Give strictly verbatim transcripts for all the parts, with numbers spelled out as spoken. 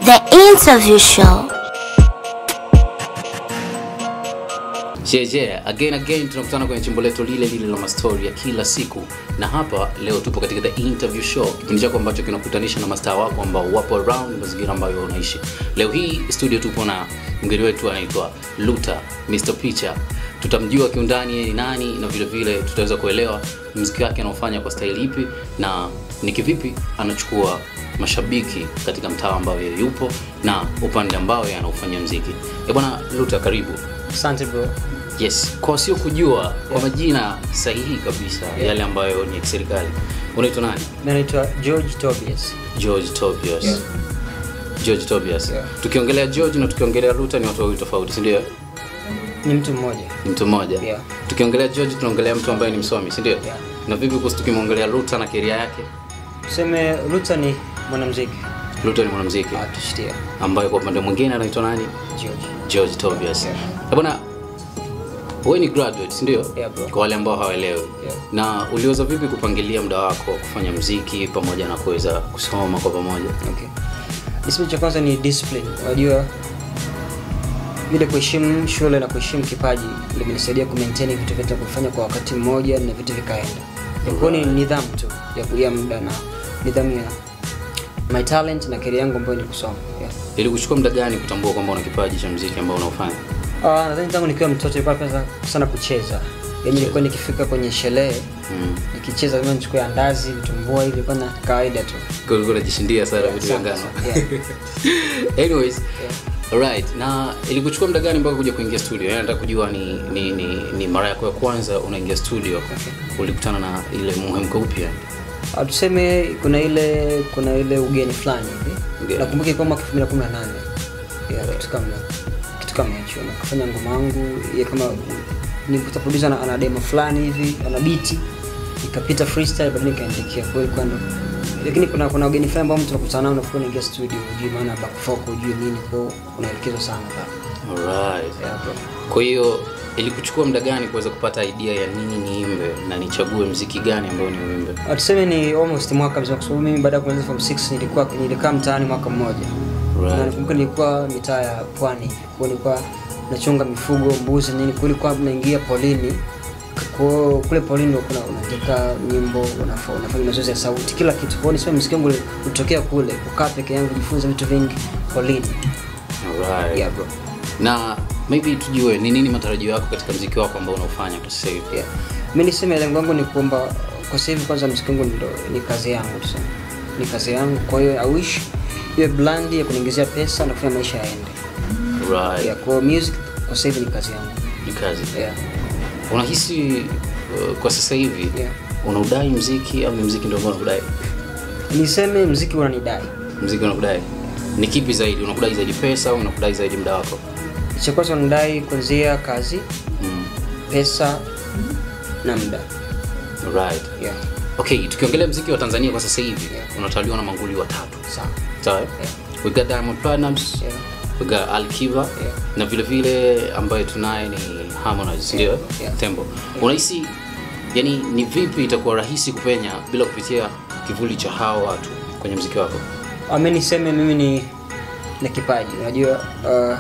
The Interview Show. Yeah, yeah. Again again tunakutana kwenye chimbo letu lile lile la mastori ya kila siku. Na hapa leo tupo katika The Interview Show, kipindi chako ambacho kinakutanisha na mastaa wako ambao wapo around mazingira ambayo unaishi. Leo hii studio tupo na mgeni wetu anaitwa Luta, mister Picha. Tutamjua kiundani yeye ni nani na vile vile tutaweza kuelewa muziki wake anaofanya kwa style ipi na ni kivipi anachukua mashabiki katika mtaa ambao yeye yupo na upande ambao yeye anaufanya muziki. Eh bwana Luta, karibu. Asante bro. Yes, kwa sio kujua yeah. Kwa majina sahihi kabisa yeah. Yale ambayo ni ya serikali. Unaitwa nani? Mimi naitwa George Tobias. George Tobias. Yeah. George Tobias. Yeah. Tukiongelea George na tukiongelea Luta ni watu wawili tofauti, si ndio? Ni mtu mmoja. Ni mtu mmoja. Yeah. Tukiongelea George tunaongelea mtu ambaye ni msomi, si ndio? Yeah. Na vipi kuhusu tukimwongelea Luta na career yake? Tuseme Luta ni mwanamuziki. Luta ni mwanamuziki. Artist yeah. Ambaye kwa upande mwingine anaitwa nani? George. George Tobias. Yeah. Bwana, wewe ni graduate, si ndio? Yeah, bro. Kwa wale ambao hawaelewi. Yeah. Na uliweza vipi kupangilia muda wako kufanya muziki pamoja na kuweza kusoma kwa pamoja? Okay. Niseme cha kwanza ni discipline. Unajua ile kuheshimu shule na kuheshimu kipaji ndio imenisaidia ku maintain vitu vyote kufanya kwa wakati mmoja na vitu vikaenda. Kwa ni nidhamu tu ya kuia muda na nidhamu ya my talent na career yangu ambayo ni kusoma. Yeah. Ili kuchukua muda gani kutambua kwamba una kipaji cha muziki ambao unaofanya? Ah, nadhani tangu nikiwa mtoto nilikuwa napenda sana kucheza. Yaani nilikuwa nikifika kwenye sherehe, mm. nikicheza kama nichukue andazi, vitumbua hivi kwa na kawaida tu. Kwa hiyo unajishindia sana vitu vya ngano. Anyways, yeah. Alright. Na ili kuchukua muda gani mpaka kuja kuingia studio? Yaani nataka kujua ni ni ni, ni mara yako ya kwanza unaingia studio. Okay. Ulikutana na ile muhemko upi yani? Ah, tuseme kuna ile kuna ile ugeni fulani hivi. Nakumbuka kwa mwaka elfu mbili na kumi na nane. Yeah, kitu kama kitu kama hicho. Nakafanya ngoma yangu ya kama nilipata producer ana demo fulani hivi, ana beat. Nikapita freestyle baadaye nikaandikia kwa hiyo ndo. Lakini kuna kuna ugeni fulani ambao mtu anakutana nao unafikiri unaingia studio, hujui maana back folk, hujui nini, kwa unaelekezwa sana pale. Alright. Yeah, bro. Kwa hiyo ili kuchukua muda gani kuweza kupata idea ya nini niimbe na nichague muziki gani ambao ni uimbe? Tuseme ni almost mwaka mzima kwa sababu mimi baada ya kuanza form six nilikuwa nilikaa mtaani mwaka mmoja. Right. Na nakumbuka nilikuwa mitaa ya Pwani, kwa nilikuwa nachunga mifugo, mbuzi nini, kulikuwa naingia polini. Kwa kule polini kuna unaandika nyimbo, unafanya unafanya mazoezi ya sauti, kila kitu. Kwa hiyo muziki wangu ulitokea kule, kukaa peke yangu kujifunza vitu vingi polini. Alright. Yeah, bro. Na maybe tujue ni nini matarajio yako katika muziki wako ambao unaofanya kwa sasa hivi? Yeah. Mimi niseme lengo langu ni kwamba kwa sasa hivi kwanza muziki wangu ndio ni kazi yangu tuseme. Ni kazi yangu, kwa hiyo I wish iwe blandi ya kuniingizia pesa na kufanya maisha yaende. Right. Yeah, kwa music kwa sasa hivi ni kazi yangu. Ni kazi. Yeah. Unahisi uh, kwa sasa hivi yeah. Unaudai muziki au ni muziki ndio ambao unakudai? Niseme muziki unanidai. Muziki unakudai. Ni kipi zaidi? Unakudai zaidi pesa au unakudai zaidi muda wako? Cha kwanza unadai kuanzia kazi, mm. pesa na muda. Right. Yeah. Okay, tukiongelea muziki wa Tanzania kwa sasa hivi, yeah. Unatawaliwa na manguli watatu. Sawa. Sawa? Yeah. We got Diamond Platnumz, yeah. We got Alikiba, yeah. Na vile vile ambaye tunaye ni Harmonize, ndio? Yeah. Yeah. Tembo. Yeah. Unahisi yani ni vipi itakuwa rahisi kupenya bila kupitia kivuli cha hao watu kwenye muziki wako? Mimi niseme mimi ni na kipaji, unajua uh,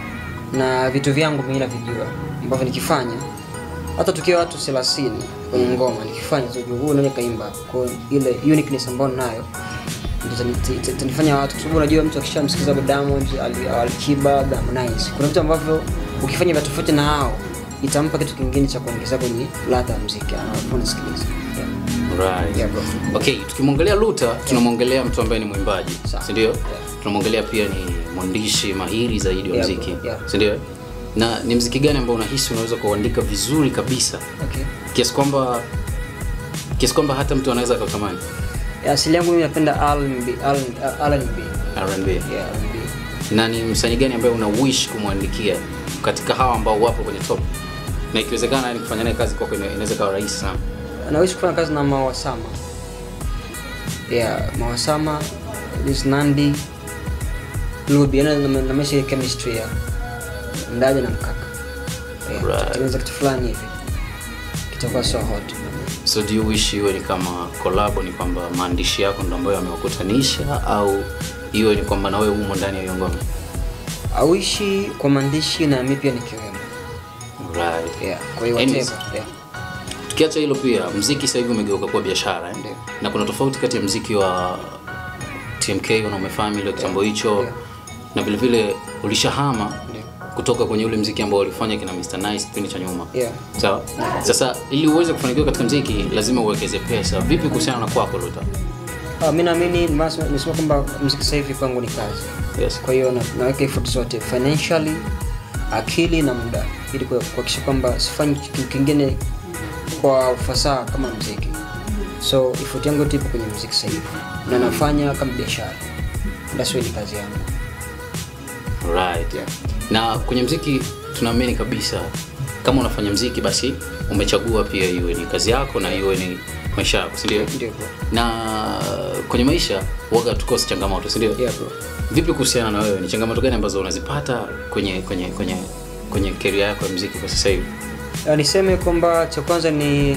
na vitu vyangu mimi navijua ambavyo nikifanya hata tukiwa watu thelathini kwenye ngoma nikifanya zote huo nani kaimba kwa ile uniqueness ambayo nayo ndio itanifanya watu, kwa sababu unajua mtu akishamsikiza Diamond, Alikiba, Harmonize, kuna vitu ambavyo ukifanya vitu tofauti na hao itampa kitu kingine cha kuongeza kwenye ladha ya muziki anaposikiliza. Yeah. Right. Yeah, bro. Okay, tukimwongelea Luta tunamwongelea mtu ambaye ni mwimbaji, si ndio? Yeah. Tunamwongelea pia ni mwandishi mahiri zaidi wa muziki, yeah, yeah. Si ndio? Na ni muziki gani ambao unahisi unaweza kuandika vizuri kabisa? Okay. Kiasi kwamba kiasi kwamba hata mtu anaweza kutamani? Asili yangu mimi napenda R and B, R and B. R and B. Yeah, R and B. Na ni msanii gani ambaye una wish kumwandikia katika hawa ambao wapo kwenye top? Na ikiwezekana ni kufanya naye kazi kwako inaweza kuwa rahisi sana. Na wish kufanya kazi na Mawasama. Yeah, Mawasama, this Nandi, Lubi, na na meshi chemistry ya ndaje na mkaka. Yeah, right. Tunaweza kitu fulani hivi. Kitakuwa so hot. So do you wish iwe ni kama collab, ni kwamba maandishi yako ndio ambayo yamewakutanisha, au iwe ni kwamba na wewe umo ndani ya hiyo ngoma? Auishi kwa maandishi na mimi pia nikiwemo. Right. Yeah. Kwa hiyo whatever. Yeah. Tukiacha hilo pia, muziki sasa hivi umegeuka kuwa biashara eh? Ndiyo. Na kuna tofauti kati ya muziki wa T M K unaomefahamu ile kitambo hicho, yeah. Na vile vile ulishahama, yeah, kutoka kwenye ule muziki ambao ulifanya kina mister Nice kipindi cha nyuma. Yeah. Sawa? Yeah. Sasa ili uweze kufanikiwa katika muziki lazima uwekeze pesa. Vipi kuhusiana na kwako Luther? Ah, mimi naamini nimesema kwamba muziki sasa hivi kwangu ni kazi. Yes. Kwa hiyo na, naweka effort zote financially, akili na muda ili kuhakikisha kwamba sifanyi kitu kingine kwa ufasaha kama muziki. So effort yangu ipo kwenye muziki sasa hivi na nafanya kama biashara. That's why ni kazi yangu. Right. Yeah. Na kwenye muziki tunaamini kabisa kama unafanya muziki basi umechagua pia iwe ni kazi yako na iwe ni maisha yako, si ndio? Ndio bro. Na kwenye maisha waga tukosi changamoto, si ndio? Yeah bro. Vipi kuhusiana na wewe? Ni changamoto gani ambazo unazipata kwenye kwenye kwenye kwenye career yako ya muziki kwa sasa hivi? Niseme kwamba cha kwanza ni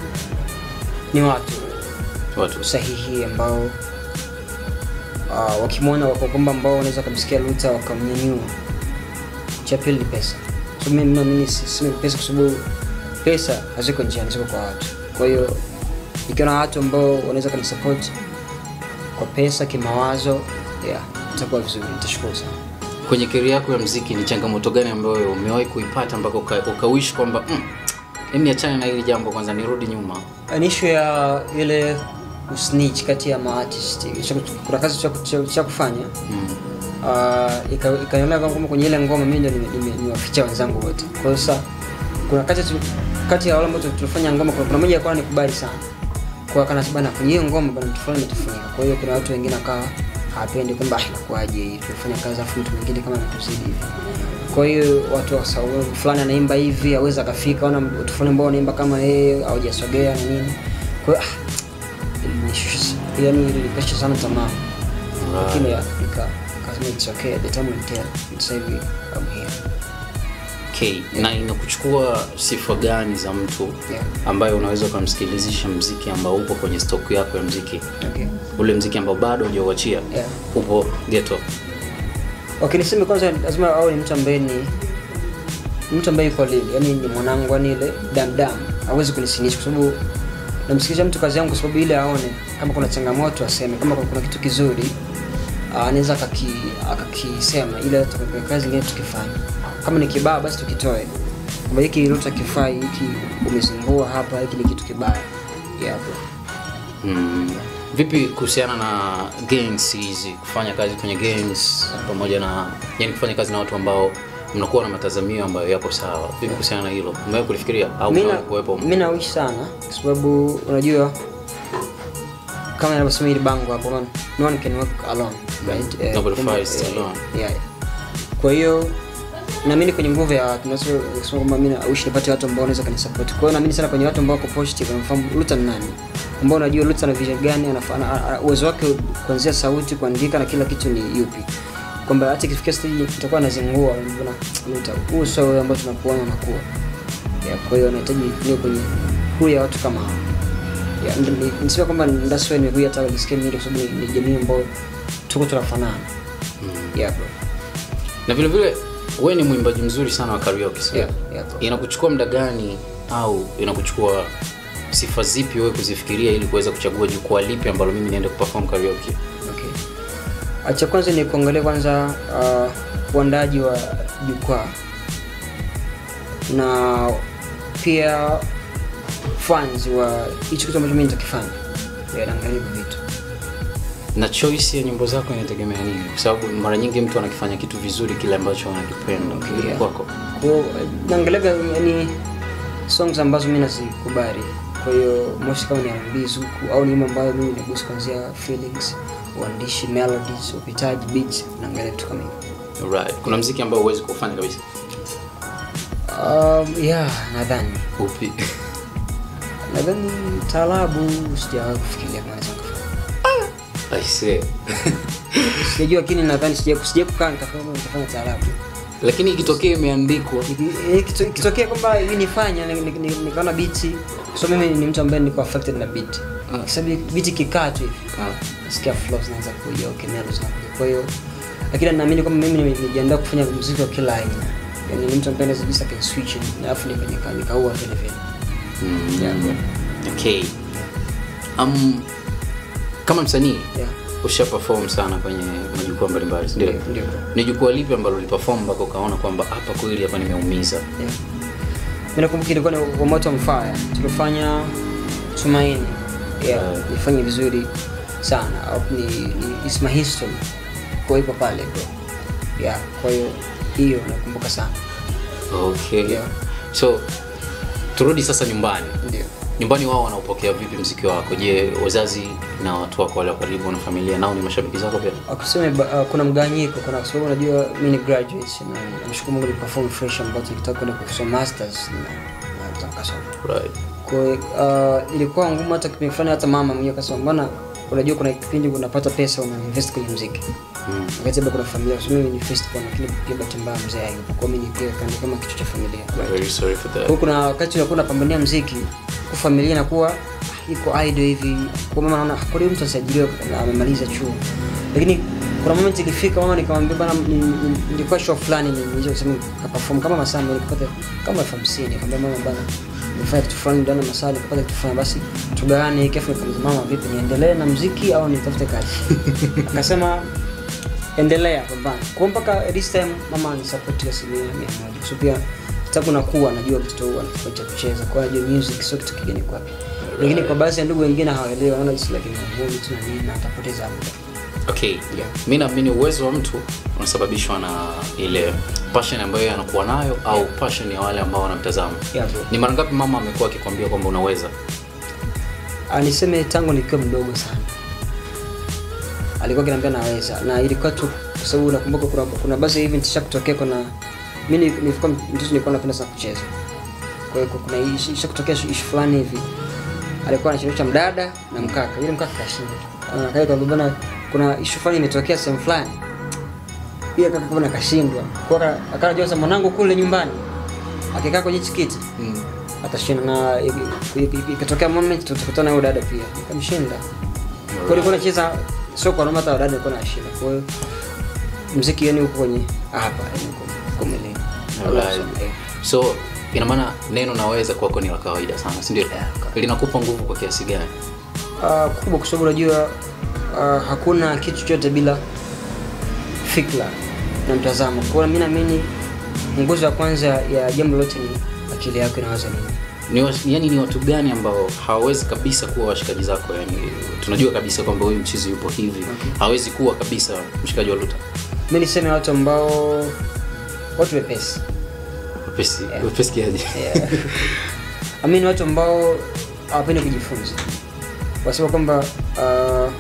ni watu watu sahihi ambao uh, wakimwona wako kwamba ambao wanaweza kumsikia Luther wakamnyanyua. Cha pili ni pesa. So mimi naamini sisi pesa kwa sababu pesa haziko njiani, ziko kwa watu. Kwa hiyo ikiwa na watu ambao wanaweza kunisupport kwa pesa, kimawazo, yeah, itakuwa vizuri, nitashukuru sana. Kwenye career yako ya muziki ni changamoto gani ambayo umewahi kuipata mpaka ukawish kwamba mm, hebu niachane na hili jambo kwanza nirudi nyuma? Anisho ya ile usnitch kati ya artist. Kuna kazi cha kufanya. Mm. Uh, ikaonekana kama kwenye ile ngoma mimi ndio nimewaficha wenzangu wote. Kwa hiyo sasa kuna kati kati ya wale ambao tulifanya ngoma kuna mmoja alikuwa anikubali sana. Kwa kana bana kwenye hiyo ngoma bana tufanye tufunika. Kwa hiyo kuna watu wengine akawa hapendi kwamba inakuaje tulifanya kazi afu mtu mwingine kama mtuzidi hivi. Kwa hiyo watu wa sauti fulani anaimba hivi aweza kafika ona mtu fulani ambao anaimba kama yeye au hajasogea na nini. Kwa hiyo ah, yani nilipesha sana tamaa. Lakini ya nika kasema it's okay, the time will tell. It's like I'm here. Okay, yeah. Na inakuchukua sifa gani za mtu, yeah, ambaye unaweza kumsikilizisha muziki ambao upo kwenye stock yako ya muziki? Okay. Ule muziki ambao bado hujauachia, yeah, upo ghetto. Okay, niseme kwanza lazima awe ni mtu ambaye ni mtu ambaye yuko lili, yani ni mwanangu ani ile damdam, hawezi kunisinisha kwa sababu namsikiliza mtu kazi yangu kwa sababu ile aone kama kuna changamoto aseme, kama kuna kitu kizuri anaweza akaki akakisema ile tutakapo kazi nyingine tukifanya. Kama ni kibaya basi tukitoe. Kama hiki Luther kifai, hiki umezingua hapa, hiki ni kitu kibaya. Yeah bro. Mm. Vipi kuhusiana na gangs hizi, kufanya kazi kwenye gangs pamoja na yani kufanya kazi na watu ambao mnakuwa na matazamio ambayo yako sawa? Vipi kuhusiana na hilo? Umewahi kulifikiria au kuwepo? Mimi nawish sana kwa sababu unajua kama ninavyosema ile bango hapo man, no one can work alone, right? Uh, Nobody fights uh, alone. Yeah. Kwa hiyo naamini kwenye nguvu ya watu, nasema kwamba mimi nawish nipate watu ambao wanaweza kunisupport. Kwa hiyo naamini sana kwenye watu ambao wako positive, wanafahamu Luther ni nani, ambao unajua Luther na vision gani, anafanya uwezo wake kuanzia sauti, kuandika na kila kitu ni yupi, kwamba hata ikifikia stage tutakuwa nazingua na Luther huo sio ambao tunapoona nakuwa. Yeah, kwa hiyo nahitaji niwe kwenye huyo ya watu kama hao. Yeah, nisema kwamba that's why nimekuja hata nisikie mimi kwa sababu ni jamii ambayo tuko tunafanana. Mm. Yeah bro. Na vile vile wewe ni mwimbaji mzuri sana wa karaoke. Yeah, yeah bro. Inakuchukua muda gani au inakuchukua sifa zipi wewe kuzifikiria ili kuweza kuchagua jukwaa lipi ambalo mimi niende kuperform karaoke? Okay. Acha kwanza ni kuangalia kwanza uh, uandaji wa jukwaa. Na pia fans wa hicho kitu ambacho mimi nitakifanya. Yaangalia vitu. Na choice ya nyimbo zako inategemea nini? Kwa sababu mara nyingi mtu anakifanya kitu vizuri kile ambacho anakipenda. Okay, yeah. Kwako. Kwa naangalia yani songs ambazo mimi nazikubali. Kwa hiyo moshi kama ni R and B zuku au ni nyimbo ambayo mimi nagusa kuanzia feelings, uandishi, melodies, upitaji, beats, naangalia vitu kama hivyo. Right. Kuna muziki ambao huwezi kufanya kabisa? Um, yeah, nadhani. Upi? Nadhani taarabu sijawahi kufikiria kama naweza kufanya. I see. Sijui lakini nadhani sijawahi sijawahi kukaa nikafanya taarabu. Lakini ikitokea imeandikwa, ikitokea kwamba hivi nifanya nikaona beat, so mimi ni mtu ambaye niko affected na beat. Kwa sababu biti kikaa tu hivi. Nasikia flows zinaanza kuja, okay, melodies zinakuja. Kwa hiyo lakini naamini kwamba mimi nimejiandaa kufanya muziki wa kila aina. Yaani ni mtu ambaye anaweza ka switch na afu nikanika nikaua vile vile. Mm. Yeah. Okay. Um kama msanii, yeah, usha perform sana kwenye majukwaa mbalimbali, ndio? Ndio. Ni jukwaa lipi ambalo uliperform mpaka ukaona kwamba hapa kweli hapa nimeumiza? Yeah. Mimi nakumbuka ilikuwa ni Moto on Fire. Tulifanya Tumaini. Yeah, uh, nifanye vizuri sana. Au ni, ni it's my history. Kwa hiyo pale bro. Yeah, kwa hiyo hiyo nakumbuka sana. Okay. Yeah. So turudi sasa nyumbani. Ndio. Nyumbani wao wanaupokea vipi muziki wako? Je, wazazi na watu wako wale karibu na familia nao ni mashabiki zako pia? Akuseme uh, kuna mganyiko, kuna sababu unajua mimi ni graduate na namshukuru Mungu niliperform fresh ambapo nilitaka kwenda kusoma masters na na takasoma. Right. Kwa uh, ilikuwa ngumu hata kipindi fulani, hata mama mwenyewe akasema mbona unajua kuna kipindi unapata pesa una invest kwenye muziki. Mm. Wakati bado kuna familia, kwa sababu mimi ni first born, lakini pia bahati mbaya mzee hayupo. Kwa mimi pia kama kitu cha familia. Right. Very sorry for that. Kwa kuna wakati unakuwa unapambania muziki, kwa familia inakuwa iko idle hivi. Kwa mama naona kwa nini mtu asajiliwe na amemaliza chuo. Lakini kuna moment ilifika mama nikamwambia bana, nilikuwa show fulani niliweza kusema perform kama masaa nikapata kama elfu hamsini. Nikamwambia mama bana, nifanye kitu fulani ndani ya masaa nikapata kitu fulani, basi tugawane hiki. Afu nikamwambia mama, vipi niendelee na muziki au nitafute kazi? Akasema endelea bana. Kwa mpaka this time mama ni support ya asilimia mia moja. So pia sasa nakuwa najua mtoto wangu anataka kucheza, kwa hiyo music sio kitu kigeni kwake. Lakini kwa baadhi ya ndugu wengine hawaelewi, wanaona it's like ni tu na nini na atapoteza muda. Okay, yeah. Mimi naamini uwezo wa mtu unasababishwa na ile passion ambayo anakuwa nayo, yeah, au passion ya wale ambao wanamtazama. Yeah, ni mara ngapi mama amekuwa akikwambia kwamba unaweza? Aniseme tangu nikiwa mdogo sana. Alikuwa akiniambia naweza, na ilikuwa tu kwa sababu nakumbuka kuna kuna basi event ishakutokea, kuna mimi nilikuwa mtoto nilikuwa napenda sana kucheza. Kwa hiyo kuna ishakutokea issue fulani hivi. Alikuwa anacheza mdada na mkaka. Yule mkaka kashinda. Anakaita bwana, kuna issue fulani imetokea sehemu fulani. Pia kaka bwana kashindwa. Kwa akajua sasa mwanangu kule nyumbani akikaa kwenye kiti, mm, atashinda, na ikatokea moment tutakutana na dada pia. Nikamshinda. Kwa hiyo anacheza sio kwa noma, hata dada alikuwa anashinda. Kwa hiyo muziki yani uko kwenye hapa uko mbele. So ina maana neno naweza kwako ni la kawaida sana, si ndio? Yeah, linakupa nguvu kwa kiasi gani? Ah, uh, kubwa, kwa sababu unajua uh, hakuna kitu chochote bila fikra na mtazamo. Kwa hiyo mimi naamini nguzo ya kwanza ya jambo lote ni akili yako inawaza nini. Ni yani ni watu gani ambao hawawezi kabisa kuwa washikaji zako? Yani tunajua kabisa kwamba huyu mchizi yupo hivi, okay, hawezi kuwa kabisa mshikaji wa Luta. Mimi niseme watu ambao watu wepesi. Wepesi, yeah. Wepesi kiaje? Yeah. I mean watu ambao hawapendi kujifunza. Wasema kwamba uh,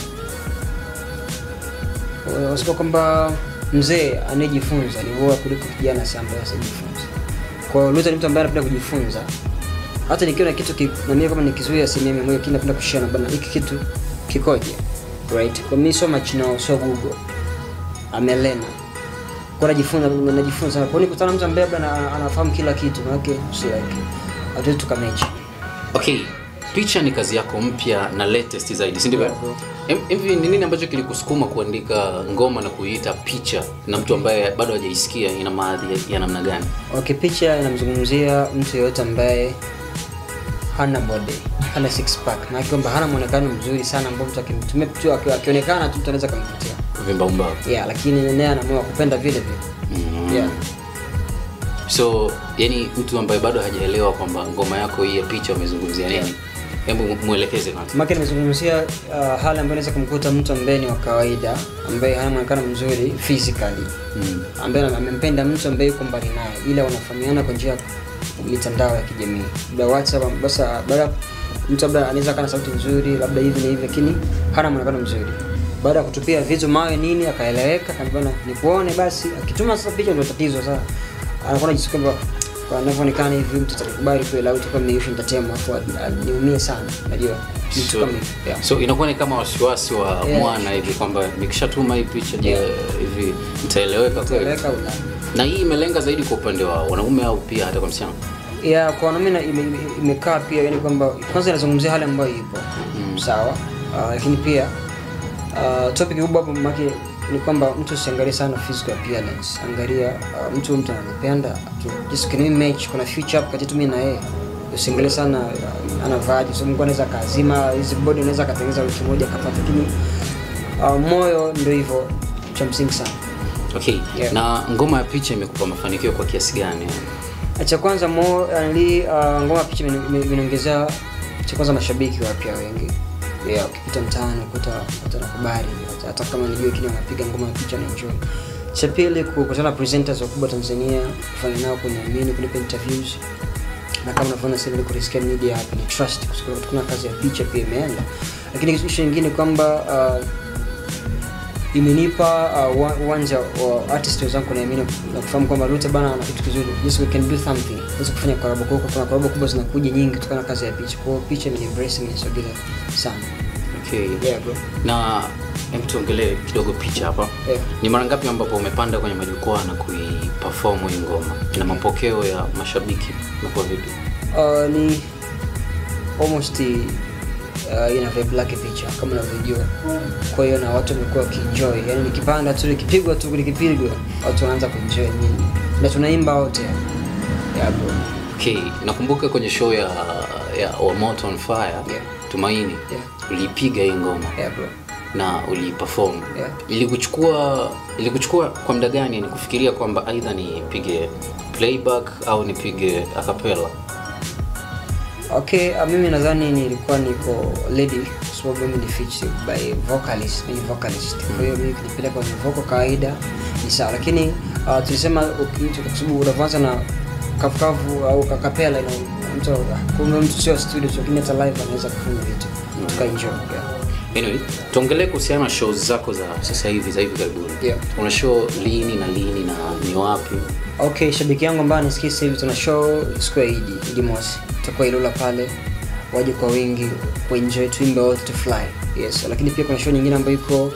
wasema kwamba mzee anajifunza ni bora kuliko kijana ambaye asijifunza. Kwa hiyo Luta ni mtu ambaye anapenda kujifunza. Hata nikiona kitu ki, na mimi kama nikizuia asilimia mia moja kinapenda kushare na bana, hiki kitu kikoje? Right? Kwa mimi so much now, so Google. Amelena. Kwa najifunza najifunza. Kwa nini kutana mtu ambaye bana anafahamu kila kitu, maana yake si like hatuwezi tukamechi. Okay. Picha ni kazi yako mpya na latest zaidi, si ndivyo? Hivi ni nini ambacho kilikusukuma kuandika ngoma na kuiita Picha, na mtu ambaye bado hajaisikia ina maadhi ya namna gani? Okay, Picha inamzungumzia mtu yeyote ambaye hana body, hana six pack, na kwamba hana muonekano mzuri sana ambao mtu akimtumia tu akionekana tu anaweza kumvutia. Vimbaumba. Yeah, lakini yeye anaamua kupenda vile vile. Mm. Yeah. So, yani mtu ambaye bado hajaelewa kwamba ngoma yako hii ya Picha umezungumzia nini? Hebu muelekeze kwanza. Maki nimezungumzia uh, hali ambayo inaweza kumkuta mtu ambaye ni wa kawaida, ambaye hana muonekano mzuri physically. Mm. Ambaye amempenda mtu ambaye yuko mbali naye, ila wanafahamiana kwa njia ya mitandao ya kijamii. Bila WhatsApp basi baada mtu labda anaweza kana sauti nzuri, labda hivi na hivi, lakini hana muonekano mzuri. Baada ya kutupia vitu mawe nini akaeleweka, kanibana nikuone, basi akituma sasa picha ndio tatizo sasa. Anakuwa anajisikia kwa anavyoonekana hivi mtu atakubali kweli au tuko mmeisha nitatema afu niumie sana, unajua. So, yeah. So inakuwa ni kama wasiwasi wa, yeah, mwana hivi kwamba nikishatuma hii picha je, yeah, hivi mtaeleweka kweli? Na hii imelenga zaidi kwa upande wa wanaume au pia hata kwa msichana? Yeah, kwa wanaume imekaa pia, yani kwamba kwanza inazungumzia hali ambayo ipo. Mm. sawa. Uh, lakini pia uh, topic kubwa hapo maki ni kwamba mtu usiangalie sana physical appearance. Angalia uh, mtu mtu ananipenda, just can we match, kuna future hapo kati tu mimi na yeye. Usiangalie sana uh, anavaaje, so Mungu anaweza kazima hizi body, anaweza katengeneza wiki moja kapata, lakini uh, moyo ndio hivyo cha msingi sana. Okay. Yeah. Na ngoma ya picha imekupa mafanikio kwa kiasi gani? Cha kwanza mo ali uh, ngoma ya picha imeongezea cha kwanza mashabiki wapya wengi. Yeah, ukipita mtaani ukuta watu habari, hata kama nijue kile wanapiga ngoma ya picha na enjoy. Cha pili kukutana presenters wakubwa Tanzania, kufanya nao kuniamini, kunipa interviews. Na kama unafanya sasa ile kurisikia media hapa ni trust, kwa sababu kuna kazi ya picha pia imeenda. Lakini kitu kingine kwamba uh, imenipa uh, uwanja wa artist wenzangu kuniamini na kufahamu kwamba Luta bana ana kitu kizuri. Yes, we can do something. Tunaweza kufanya collab kwa kuna collab kubwa zinakuja nyingi kutokana na kazi ya picha. Kwa hiyo picha imeni embrace mimi sogeza sana. Okay. Yeah, bro. Na hem tuongelee kidogo picha hapa. Yeah. Ni mara ngapi ambapo umepanda kwenye majukwaa na kuiperform hii ngoma? Na mapokeo ya mashabiki yako vipi? Uh, ni almost uh, ina vibe like picha kama unavyojua. Kwa hiyo na watu wamekuwa kienjoy. Yaani nikipanda tu nikipigwa tu nikipigwa watu wanaanza kuenjoy nini. Na tunaimba wote. Yeah, bro. Okay, nakumbuka kwenye show ya ya wa Moto on Fire, yeah. Tumaini. Yeah. Ulipiga hii ngoma. Yeah, bro. Na uliperform. Yeah. Ilikuchukua ilikuchukua kwa muda gani ni kufikiria kwamba aidha nipige playback au nipige a cappella? Okay, uh, mimi nadhani nilikuwa niko ready kwa sababu mimi ni featured by vocalist, mimi vocalist. Kwa hiyo mimi nilipeleka kwenye vocal kawaida ni sawa, lakini uh, tulisema mtu kwa sababu unaanza na kafukavu au cappella ina mtu kumbe mtu sio studio, lakini hata live anaweza kufanya vitu. Tukaenjoy. Yeah. Anyway, tuongelee kuhusiana na shows zako za sasa hivi za hivi karibuni. Yeah. Una show lini na lini na ni wapi? Okay, shabiki yangu ambaye anisikia sasa hivi tuna show siku ya Idi, Idi Mosi. Tutakuwa Ilula pale. Waje kwa wingi, kuenjoy tuimbe all to fly. Yes, lakini pia kuna show nyingine ambayo iko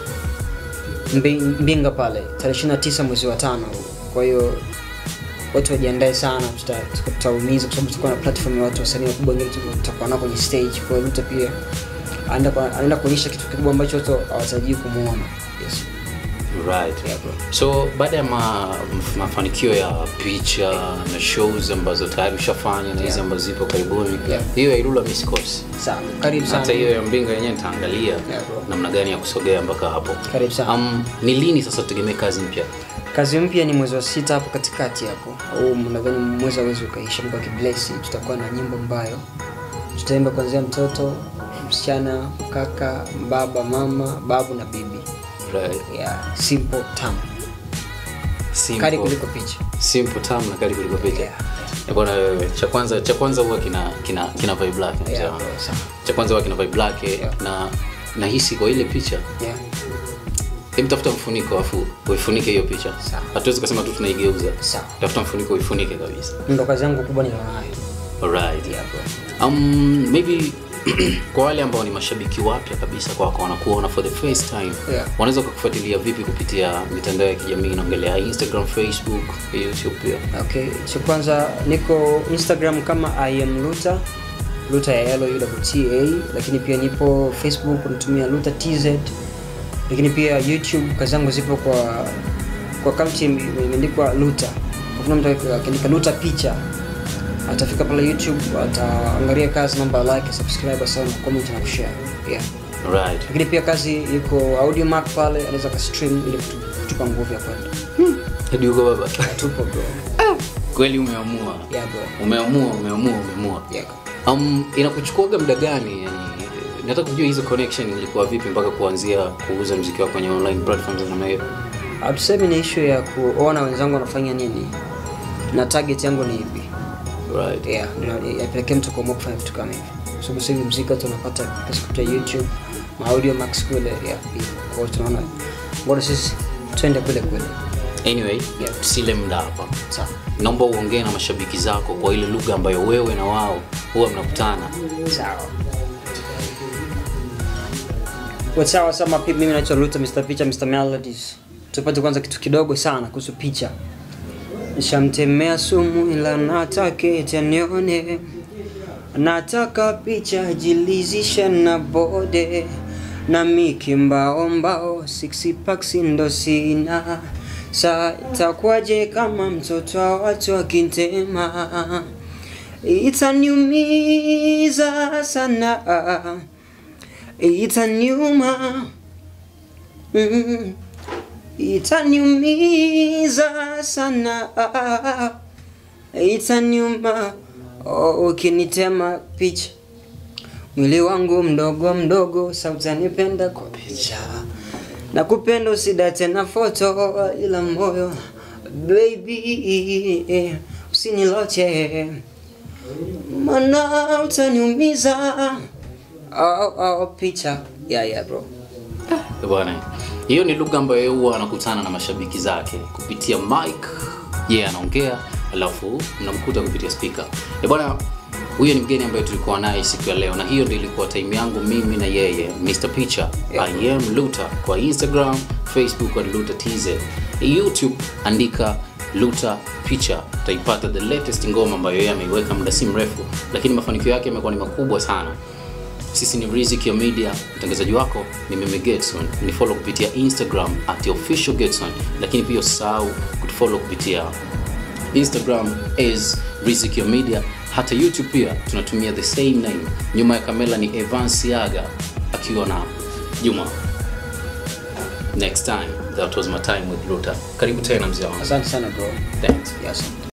Mbinga pale, tarehe ishirini na tisa mwezi wa tano. Kwa hiyo watu wajiandae sana, tutaumiza kwa sababu tutakuwa na platform ya watu wasanii wakubwa wengine tutakuwa nao kwenye stage. Kwa hiyo Luta pia anaenda kuonyesha kitu kikubwa ambacho watu hawatarajii kumuona. Yes. Right. Yeah, bro. So baada ya ma, mafanikio ya picha na shows ambazo tayari ushafanya na hizo yeah. ambazo zipo karibuni, yeah. hiyo ya Ilula misikose. Sawa. Karibu sana. Hata hiyo ya Mbinga yenyewe nitaangalia yeah, namna gani ya kusogea mpaka hapo. Karibu sana. Um, ni lini sasa tutegemee kazi mpya? Kazi mpya ni mwezi wa sita hapo katikati hapo. Au nadhani mwezi wa mwezi ukaisha, Mungu akibless, tutakuwa na nyimbo ambayo tutaimba kuanzia mtoto, msichana, kaka, baba, mama, babu na bibi. Right. Yeah, simple tam. Simple. Kari kuliko picha. Simple tam na kari kuliko picha. Yeah. Ya bwana wewe, cha kwanza cha kwanza huwa kina kina kina vibe black. Yeah, cha kwanza huwa kina vibe black yeah. na nahisi kwa ile picha. Yeah. Hebu tafuta mfuniko afu uifunike hiyo picha. Hatuwezi kusema tu tunaigeuza. Sawa. Tafuta mfuniko uifunike kabisa. Ndio kazi yangu kubwa nilionayo. Alright. Yeah, bro. Um maybe kwa wale ambao ni mashabiki wapya kabisa kwako wanakuona for the first time, yeah. wanaweza kukufuatilia vipi kupitia mitandao ya kijamii? Naongelea Instagram, Facebook, YouTube pia. Okay, cha kwanza niko Instagram kama I am Luta, Luta ya L U T A, lakini pia nipo Facebook natumia Luta T Z. Lakini pia YouTube kazi zangu zipo kwa kwa account imeandikwa Luta. Kwa mtu akiandika Luta picha atafika pale YouTube, ataangalia kazi, namba like, subscribe, sana, comment na share. Yeah. Right. Lakini pia kazi iko Audio Mark pale, anaweza ka stream ili kutupa nguvu ya kwenda. Hmm. Hadi uko baba. Tupo bro. Ah, kweli umeamua. Yeah bro. Umeamua, umeamua, umeamua. Yeah. Um inakuchukua muda gani yani? Nataka kujua hizo connection ilikuwa vipi mpaka kuanzia kuuza muziki wako kwenye online platforms na hiyo. Hatusemi ni issue ya kuona wenzangu wanafanya nini na target yangu ni ipi. Right. Yeah, na yapelekea mtu kwa kufanya vitu kama hivi. Kwa sababu sasa muziki tunapata pesa kupitia YouTube, ma Audio Max kule, yeah. Kwa tunaona bora sisi twende kule kule. Anyway, yeah. Sile muda hapa. Sawa. Naomba uongee na mashabiki zako kwa ile lugha ambayo wewe na wao huwa mnakutana. Sawa. What's up, what's up my people? Mimi naitwa Luta, Mister Picha, Mister Melodies. Tupate kwanza kitu kidogo sana kuhusu picha. Nishamtemea sumu ila nataka eti anione. nataka picha jilizisha na bode na miki mbao mbao six packs ndo sina. Sa takwaje kama mtoto wa watu akintema, itaniumiza sana, itaniuma, mm, itaniumiza sana, itaniuma ukinitema picha. Mwili wangu mdogo mdogo sautanipenda kwa picha, na kupenda usidate na foto ila moyo baby usiniloche, mana utaniumiza. Oh, oh, picha. Yeah, yeah, bro. Bwana, hiyo ni lugha ambayo huwa anakutana na mashabiki zake kupitia mic. Yeye yeah, anaongea alafu mnamkuta kupitia speaker. Eh bwana, huyo ni mgeni ambaye tulikuwa naye siku ya leo, na hiyo ndio ilikuwa time yangu mimi na yeye, mister Picha. Yeah. I am Luta kwa Instagram, Facebook at Luta T Z, YouTube andika Luta Picha, utaipata the latest ngoma ambayo yeye ameiweka muda si mrefu, lakini mafanikio yake yamekuwa ni makubwa sana. Sisi ni Riziki Media, mtangazaji wako ni mimi Getson. Ni follow kupitia Instagram at official Getson, lakini pia usahau kutufollow kupitia Instagram is Riziki Media. Hata YouTube pia tunatumia the same name. Nyuma ya kamera ni Evan Siaga akiwa na Juma. Next time, that was my time with Luta. Karibu tena mzee wangu. Asante sana bro. Thanks. Yes.